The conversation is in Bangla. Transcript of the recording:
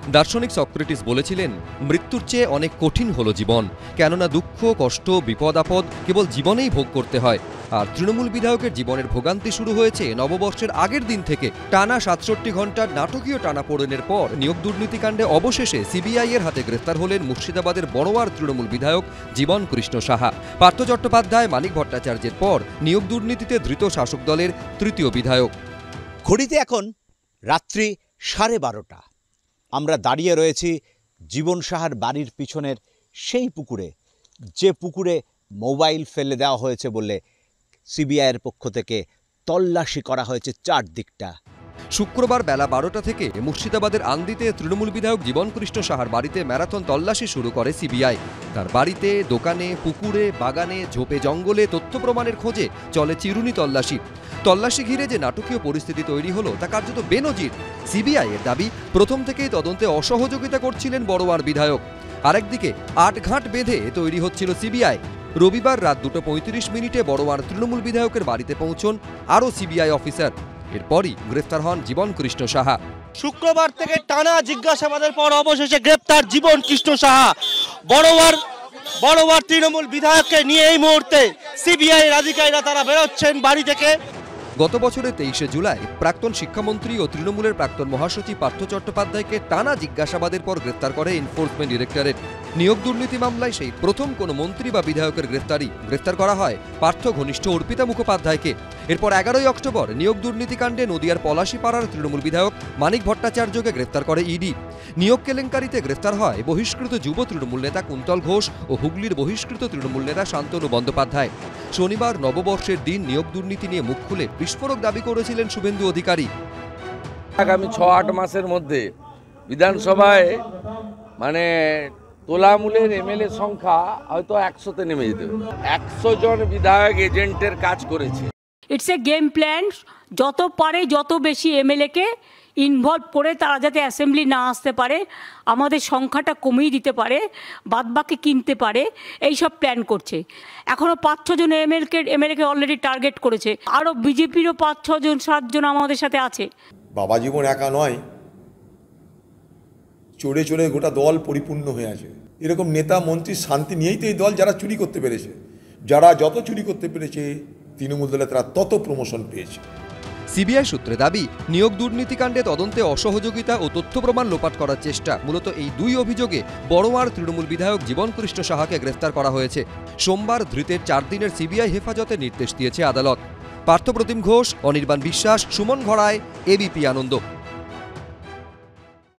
দার্শনিক সক্রেটিস বলেছিলেন, মৃত্যুর চেয়ে অনেক কঠিন হলো জীবন, কেননা দুঃখ, কষ্ট, বিপদ আপদ কেবল জীবনেই ভোগ করতে হয়। আর তৃণমূল বিধায়কের জীবনের ভোগান্তি শুরু হয়েছে নববর্ষের আগের দিন থেকে। টানা ৬৭ ঘন্টার নাটকীয় টানাপোড়েনের পর নিয়োগ দুর্নীতিকাণ্ডে অবশেষে সিবিআই এর হাতে গ্রেফতার হলেন মুর্শিদাবাদের বড়োয়ার তৃণমূল বিধায়ক জীবন কৃষ্ণ সাহা। পার্থ চট্টোপাধ্যায়, মানিক ভট্টাচার্যের পর নিয়োগ দুর্নীতিতে ধৃত শাসক দলের তৃতীয় বিধায়ক। ঘড়িতে এখন রাত্রি 12:30। আমরা দাঁড়িয়ে রয়েছি জীবন সাহার বাড়ির পিছনের সেই পুকুরে, যে পুকুরে মোবাইল ফেলে দেওয়া হয়েছে বলে সিবিআইয়ের পক্ষ থেকে তল্লাশি করা হয়েছে চারদিকটা। শুক্রবার বেলা 12টা থেকে মুর্শিদাবাদের আন্দিতে তৃণমূল বিধায়ক জীবন কৃষ্ণ সাহার বাড়িতে ম্যারাথন তল্লাশি শুরু করে সিবিআই। তার বাড়িতে, দোকানে, পুকুরে, বাগানে, ঝোপে জঙ্গলে তথ্য প্রমাণের খোঁজে চলে চিরুনি তল্লাশি। তল্লাশি ঘিরে যে নাটকীয় পরিস্থিতি তৈরি হলো তা কার্যত বেনজির। সিবিআই এর দাবি, প্রথম থেকেই তদন্তে অসহযোগিতা করছিলেন বড়োয়ার বিধায়ক। আরেকদিকে আটঘাট বেঁধে তৈরি হচ্ছিল সিবিআই। রবিবার রাত 2:35 বড়োয়ার তৃণমূল বিধায়কের বাড়িতে পৌঁছন আরও সিবিআই অফিসার। এরপরই গ্রেফতার হন জীবন কৃষ্ণ সাহা। শুক্রবার থেকে টানা জিজ্ঞাসাবাদের পর অবশেষে গ্রেপ্তার জীবন কৃষ্ণ সাহা। বড়োয়ার তৃণমূল বিধায়ককে নিয়ে এই মুহূর্তে সিবিআই এর আধিকারিকরা তারা বেরোচ্ছেন বাড়ি থেকে। গত বছরের 23শে জুলাই প্রাক্তন শিক্ষামন্ত্রী ও তৃণমূলের প্রাক্তন মহাসচিব পার্থ চট্টোপাধ্যায়কে টানা জিজ্ঞাসাবাদের পর গ্রেফতার করে এনফোর্সমেন্ট ডিরেক্টরেট। নিয়োগ দুর্নীতি মামলায় সেই প্রথম কোনো মন্ত্রী বা বিধায়কের গ্রেফতার করা হয় পার্থ ঘনিষ্ঠ অর্পিতা মুখোপাধ্যায়কে। এরপর 11ই অক্টোবর নিয়োগ দুর্নীতিকাণ্ডে নদিয়ার পলাশীপাড়ার তৃণমূল বিধায়ক মানিক ভট্টাচার্যকে গ্রেফতার করে ইডি। নিয়োগ কেলেঙ্কারিতে গ্রেফতার হয় বহিষ্কৃত যুব তৃণমূল নেতা কুন্তল ঘোষ ও হুগলির বহিষ্কৃত তৃণমূল নেতা শান্তনু বন্দ্যোপাধ্যায়। শনিবার নববর্ষের দিন নিয়োগ দুর্নীতি নিয়ে মুখ খুলে বিস্ফোরক দাবি করেছিলেন শুভেন্দু অধিকারী। আগামী 6-8 মাসের মধ্যে বিধানসভায় তোলামূলের এমএলএ সংখ্যা হয়তো 100-তে নেমে যেতে হবে। 100 জন বিধায়ক এজেন্টের কাজ করেছে। It's a game plan. যত পারে যত বেশি এমএলএকে ইনভলভ করে তারা যাতে অ্যাসেম্বলি না আসতে পারে, আমাদের সংখ্যাটা কমিয়ে দিতে পারে, বাদবাকি কিনতে পারে, এইসব প্ল্যান করছে। এখনও 5-6 জন এমএলএকে অলরেডি টার্গেট করেছে। আরও বিজেপিরও 5-6 জন 7 জন আমাদের সাথে আছে। বাবা জীবন একা নয়, চড়ে চড়ে গোটা দল পরিপূর্ণ হয়ে আছে। এরকম নেতা মন্ত্রী শান্তি নিয়েই তো এই দল যারা চুরি করতে পেরেছে, যারা যত চুরি করতে পেরেছে তৃণমূল দলে তারা তত প্রমোশন পেয়েছে। সিবিআই সূত্রে দাবি, নিয়োগ দুর্নীতিকাণ্ডে তদন্তে অসহযোগিতা ও তথ্য প্রমাণ লোপাট করার চেষ্টা, মূলত এই দুই অভিযোগে বড়োয়ার তৃণমূল বিধায়ক জীবন কৃষ্ণ সাহাকে গ্রেফতার করা হয়েছে। সোমবার ধৃতের 4 দিনের সিবিআই হেফাজতের নির্দেশ দিয়েছে আদালত। পার্থপ্রতিম ঘোষ, অনির্বাণ বিশ্বাস, সুমন ঘড়াই, এবিপি আনন্দ।